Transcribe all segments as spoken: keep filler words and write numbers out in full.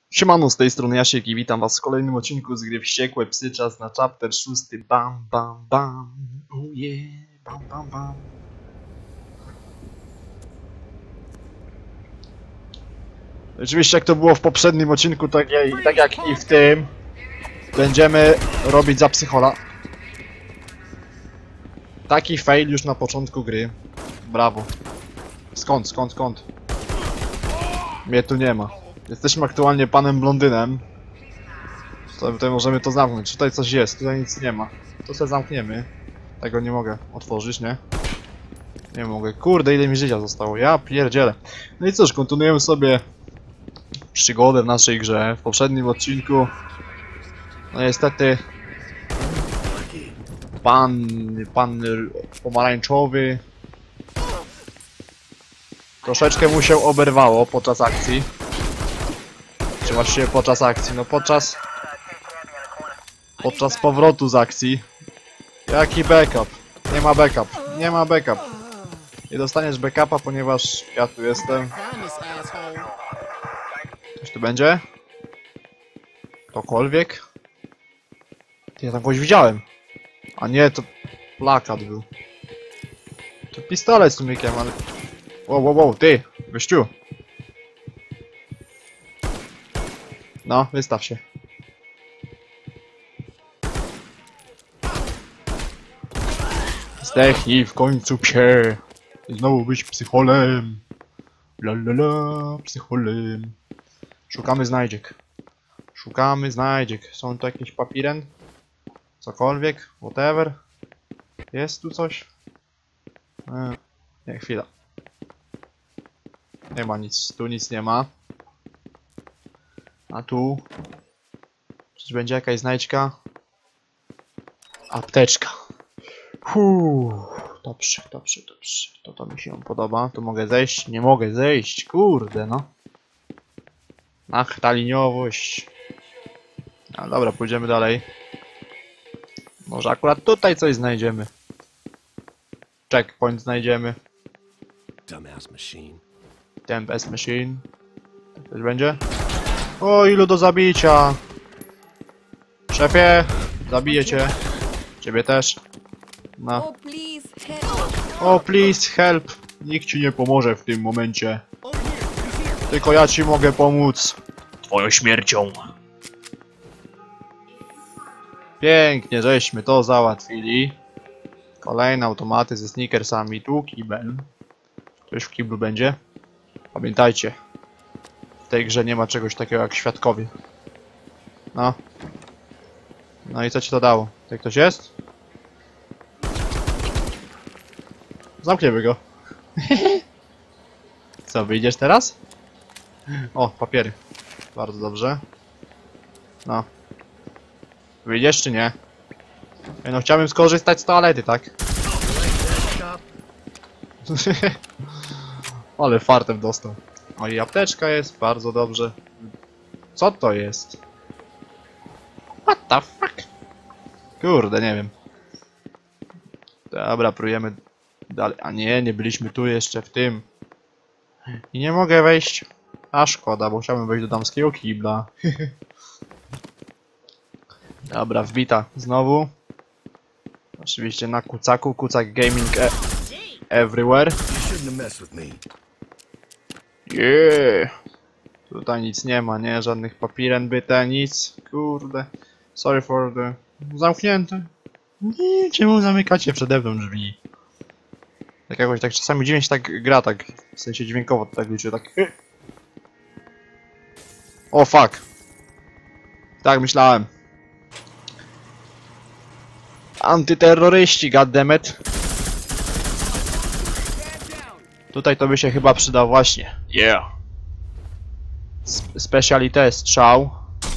Siemano, z tej strony Jasiek i witam was w kolejnym odcinku z gry Wściekłe Psy. Czas na chapter szósty. Bam, bam, bam. Oh yeah, bam, bam, bam. Oczywiście jak to było w poprzednim odcinku, tak, jak, tak jak i w tym, będziemy robić za psychola. Taki fail już na początku gry. Brawo. Skąd, skąd, skąd? Mnie tu nie ma. Jesteśmy aktualnie panem blondynem. To, tutaj możemy to zamknąć. Tutaj coś jest, tutaj nic nie ma. To sobie zamkniemy. Tego nie mogę otworzyć, nie? Nie mogę. Kurde, ile mi życia zostało. Ja pierdzielę. No i cóż, kontynuujemy sobie przygodę w naszej grze. W poprzednim odcinku no niestety Pan, pan pomarańczowy troszeczkę mu się oberwało podczas akcji. Czy właściwie podczas akcji? No podczas... Podczas powrotu z akcji. Jaki backup? Nie ma backup. Nie ma backup. Nie dostaniesz backupa, ponieważ ja tu jestem. Coś tu będzie? Ktokolwiek? Ja tam kogoś widziałem. A nie, to plakat był. To pistolet z tłumikiem, ale... Wow, wow, wow, ty! Gościu! No, wystaw się. Zdechnij w końcu, psie! Znowu być psycholem. La la la, psycholem. Szukamy znajdziek. Szukamy znajdziek. Są tu jakieś papiren? Cokolwiek? Whatever? Jest tu coś? Eee, nie, chwila. Nie ma nic. Tu nic nie ma. A tu? Czy będzie jakaś znajdźka? Apteczka. Huu, dobrze, dobrze, dobrze. To to mi się podoba. Tu mogę zejść? Nie mogę zejść. Kurde, no. Ach, ta liniowość. No dobra, pójdziemy dalej. Może akurat tutaj coś znajdziemy. Checkpoint znajdziemy. Dumbass machine. Dumbass machine. Coś będzie? O, ilu do zabicia! Szefie! Zabiję cię. Ciebie też. No. Oh, please help. O, please help! Nikt ci nie pomoże w tym momencie. Tylko ja ci mogę pomóc. Twoją śmiercią. Pięknie, żeśmy to załatwili. Kolejne automaty ze sneakersami. Tu kibel. Ktoś w kiblu będzie? Pamiętajcie. W tej grze nie ma czegoś takiego jak świadkowie. No. No i co ci to dało? Tutaj ktoś jest? Zamkniemy go. Co, wyjdziesz teraz? O, papiery. Bardzo dobrze. No. Wyjdziesz czy nie? Ej, no chciałbym skorzystać z toalety, tak? Ale fartem dostał. O, i apteczka jest, bardzo dobrze. Co to jest? What the fuck? Kurde, nie wiem. Dobra, próbujemy dalej. A nie, nie byliśmy tu jeszcze w tym. I nie mogę wejść. A szkoda, bo chciałbym wejść do damskiego kibla. Dobra, wbita znowu. Oczywiście na kucaku, kucak gaming e everywhere. Yeah. Tutaj nic nie ma, nie? Żadnych papiren byte, nic. Kurde. Sorry for the... Zamknięte. Nie, czemu zamykacie przede mną drzwi? Tak jakoś, tak czasami dziwnie się tak gra, tak w sensie dźwiękowo to tak liczy, tak... O fuck. Tak myślałem. Antyterroryści, goddammit. Tutaj to by się chyba przydał właśnie. Yeah. Speciality strzał.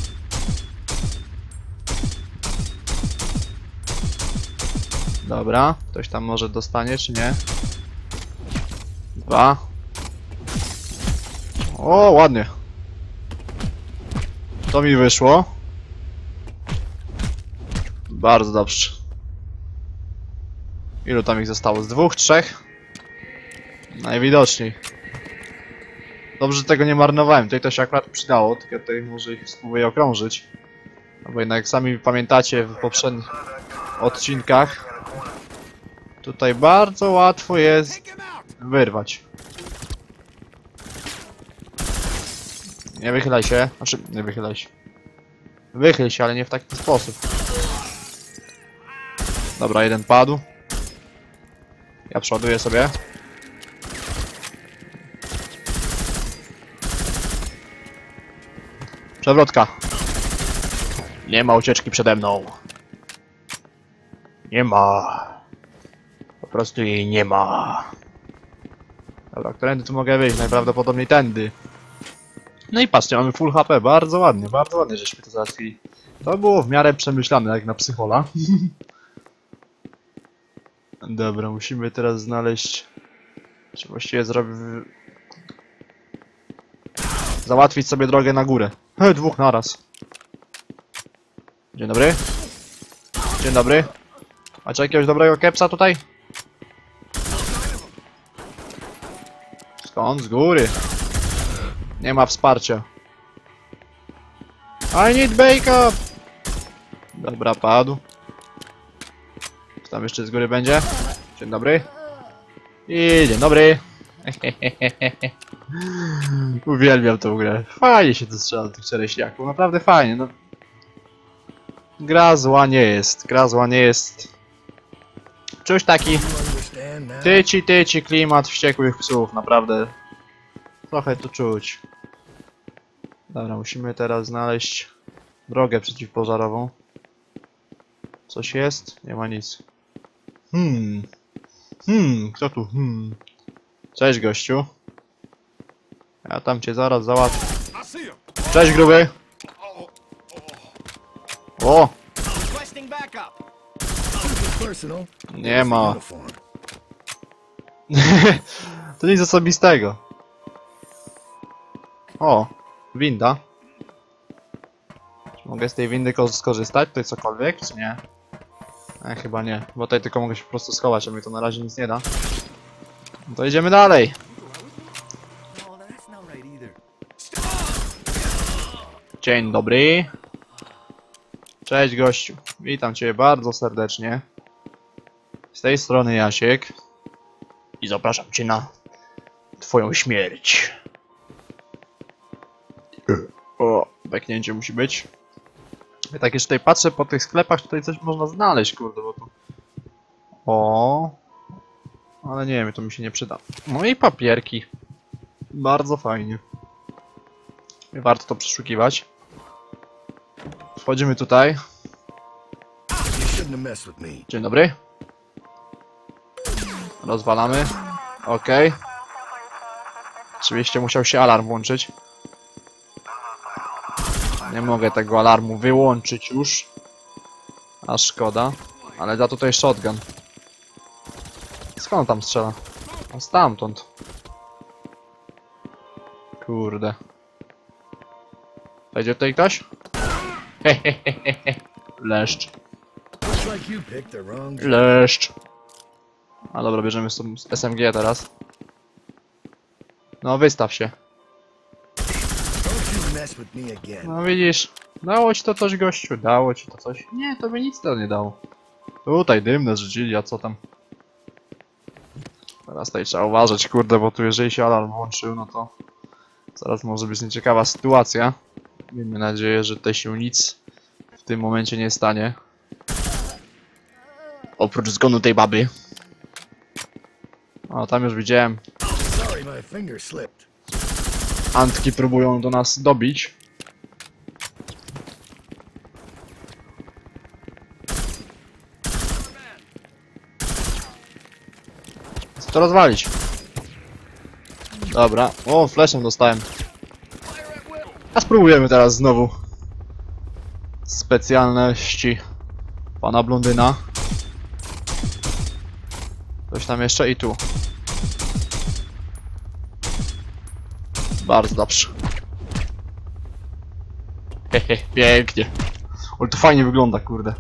Dobra, ktoś tam może dostanie, czy nie? Dwa. O, ładnie. To mi wyszło. Bardzo dobrze. Ilu tam ich zostało? Z dwóch, trzech? Najwidoczniej. Dobrze, że tego nie marnowałem, tutaj to się akurat przydało, tylko tutaj może ich spróbuję okrążyć. No bo jednak jak sami pamiętacie w poprzednich odcinkach, tutaj bardzo łatwo jest wyrwać. Nie wychylaj się, znaczy nie wychylaj się. Wychyl się, ale nie w taki sposób. Dobra, jeden padł. Ja przoduję sobie. Przewrotka. Nie ma ucieczki przede mną. Nie ma. Po prostu jej nie ma. Dobra, którędy tu mogę wyjść? Najprawdopodobniej tędy. No i patrzcie, mamy full H P. Bardzo ładnie, bardzo ładnie, żeśmy to załatwili. To było w miarę przemyślane, jak na psychola. Dobra, musimy teraz znaleźć... Czy właściwie zrobić... Załatwić sobie drogę na górę. He, dwóch naraz. Dzień dobry. Dzień dobry. Macie jakiegoś dobrego kepsa tutaj? Skąd? Z góry. Nie ma wsparcia. I need backup! Dobra, padł. Co tam jeszcze z góry będzie? Dzień dobry. I dzień dobry. Uwielbiam tą grę. Fajnie się to strzela do tych czereśniaków. Naprawdę fajnie. No. Gra zła nie jest. Gra zła nie jest. Czuć taki tyci tyci klimat wściekłych psów. Naprawdę. Trochę to czuć. Dobra, musimy teraz znaleźć drogę przeciwpożarową. Coś jest? Nie ma nic. Hmm. Hmm, kto tu? Hmm. Cześć, gościu. Ja tam cię zaraz załatwię. Cześć, gruby. O! Nie ma. To nic osobistego. O, winda. Czy mogę z tej windy skorzystać? Tutaj cokolwiek, czy nie? E, chyba nie, bo tutaj tylko mogę się po prostu schować, a mi to na razie nic nie da. No to idziemy dalej. Dzień dobry. Cześć, gościu. Witam cię bardzo serdecznie. Z tej strony Jasiek. I zapraszam cię na twoją śmierć. O, beknięcie musi być. Ja tak jeszcze tutaj patrzę po tych sklepach, tutaj coś można znaleźć, kurde, bo tu... O, ale nie wiem, to mi się nie przyda. No i papierki. Bardzo fajnie. Warto to przeszukiwać. Wchodzimy tutaj. Dzień dobry. Rozwalamy. Okej. Okay. Oczywiście musiał się alarm włączyć. Nie mogę tego alarmu wyłączyć już. A szkoda. Ale za to tutaj shotgun. Skąd tam strzela? A stamtąd. Kurde. Wejdzie tutaj ktoś? Hehehehe. Leszcz. Leszcz. A dobra, bierzemy z S M G teraz. No, wystaw się. No widzisz, dało ci to coś, gościu, dało ci to coś. Nie, to by nic to nie dało. Tutaj dymne zrzucili, a co tam? Teraz tutaj trzeba uważać, kurde, bo tu jeżeli się alarm włączył, no to zaraz może być nieciekawa sytuacja. Miejmy nadzieję, że tutaj się nic w tym momencie nie stanie. Oprócz zgonu tej baby. O, tam już widziałem. Antki próbują do nas dobić. Chcę to rozwalić. Dobra. O, fleszem dostałem. A spróbujemy teraz znowu specjalności pana blondyna. Coś tam jeszcze i tu. Bardzo dobrze. Hehe, pięknie. Ale to fajnie wygląda, kurde.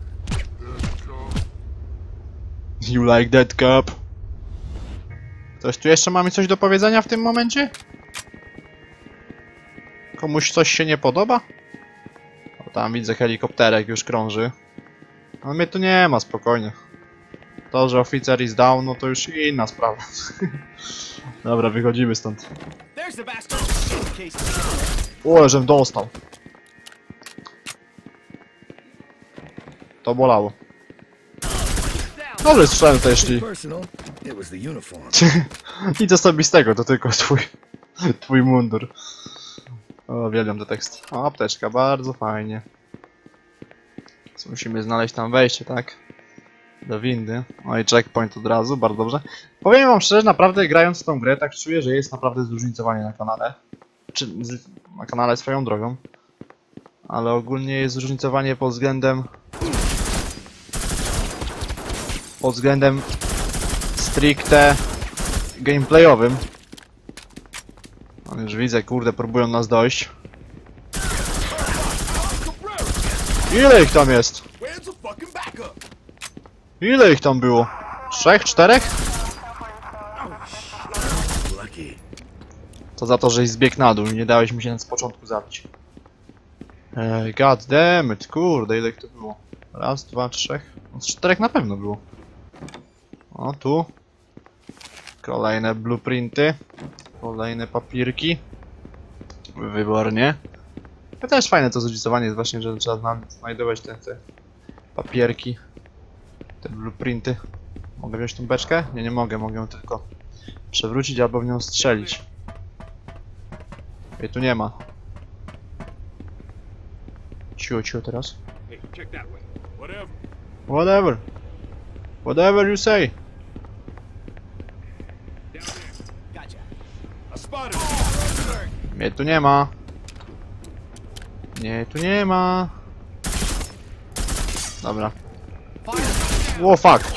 You like that cup? Coś tu jeszcze mamy coś do powiedzenia w tym momencie? Komuś coś się nie podoba? O, tam widzę helikopterek już krąży. Ale mnie tu nie ma, spokojnie. To, że oficer is down, no to już inna sprawa. Dobra, wychodzimy stąd. O, żem dostał. To bolało. Dobrze strzałem to jeśli... Personal, it was the uniform. Nic osobistego, to tylko twój... twój mundur. O, uwielbiam ten tekst. O, apteczka, bardzo fajnie. Więc musimy znaleźć tam wejście, tak? Do windy. O i checkpoint od razu, bardzo dobrze. Powiem wam szczerze, naprawdę grając w tą grę, tak czuję, że jest naprawdę zróżnicowanie na kanale. Czy z, na kanale swoją drogą. Ale ogólnie jest zróżnicowanie pod względem... Pod względem... stricte... gameplayowym. No już widzę, kurde, próbują nas dojść. Ile ich tam jest? Ile ich tam było? Trzech? Czterech? To za to, żeś zbiegł na dół i nie dałeś mi się z początku zabić. Ej, god damn it, kurde, ile ich to było? Raz, dwa, trzech. No, z czterech na pewno było. O, tu. Kolejne blueprinty. Kolejne papierki. Wybornie. To też fajne to zróżnicowanie jest właśnie, że trzeba znajdować te, te papierki. Te blueprinty. Mogę wziąć tą beczkę? Nie, nie mogę, mogę ją tylko przewrócić albo w nią strzelić. Jej tu nie ma. Cicho, cicho teraz. Whatever. Whatever you say. Mnie tu nie ma. Nie, tu nie ma. Dobra. O fuck.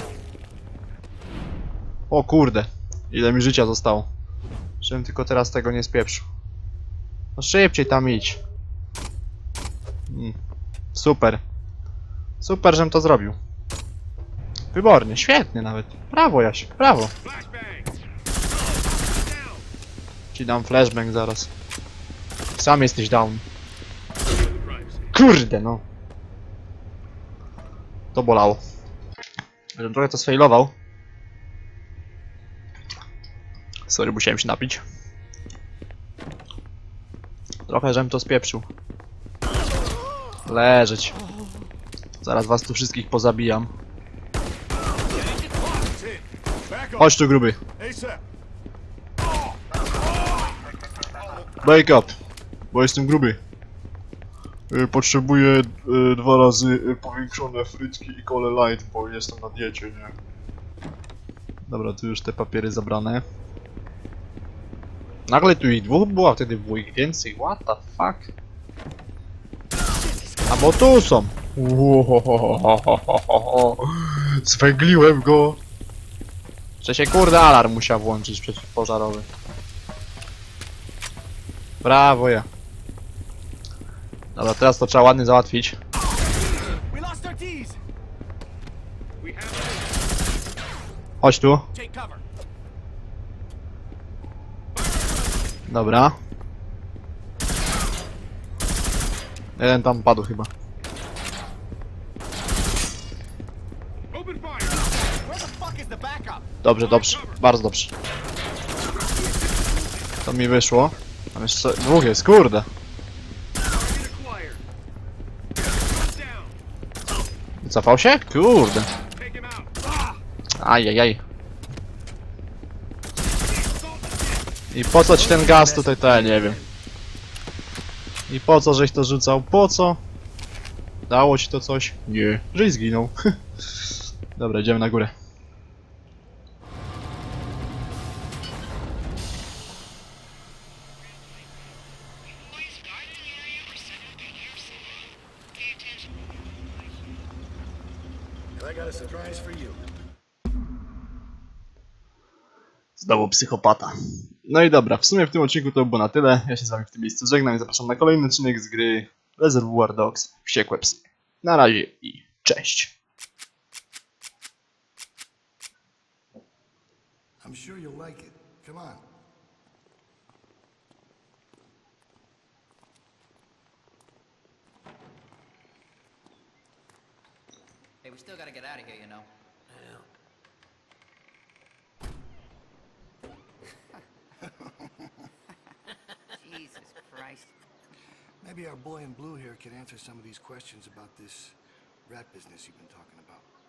O kurde. Ile mi życia zostało. Żebym tylko teraz tego nie spieprzył. No szybciej tam idź. Mm. Super. Super, żem to zrobił. Wybornie, świetnie nawet. Brawo, Jaś, brawo. Ci dam flashbang zaraz. Sam jesteś down. Kurde, no. To bolało. Żebym trochę to sfailował. Sorry, musiałem się napić. Trochę żem to spieprzył. Leżeć. Zaraz was tu wszystkich pozabijam. Chodź tu, gruby. Wake up. Bo jestem gruby. Potrzebuję dwa razy powiększone frytki i kole light, bo jestem na diecie, nie? Dobra, tu już te papiery zabrane. Nagle tu ich dwóch było, a wtedy było ich więcej. What the fuck? A bo tu są! Zwęgliłem go! Że się kurde alarm musiał włączyć przeciwpożarowy. Brawo ja. Dobra, teraz to trzeba ładnie załatwić. Chodź tu. Dobra. Jeden tam padł chyba. Dobrze, dobrze. Bardzo dobrze. To mi wyszło. Tam jeszcze dwóch jest, kurde. Cofał się? Kurde. Ajajaj. I po co ci ten gaz tutaj, to ja nie wiem. I po co żeś to rzucał? Po co? Dało ci to coś? Nie. Żeś zginął. Dobra, idziemy na górę. Znowu psychopata. No i dobra, w sumie w tym odcinku to było na tyle. Ja się z wami w tym miejscu żegnam i zapraszam na kolejny odcinek z gry Reservoir Dogs Wściekłe Psy. Na razie i cześć. I'm sure you'll like it. Come on. Hey, we still gotta get out of here, you know. I know. Jesus Christ. Maybe our boy in blue here could answer some of these questions about this rat business you've been talking about.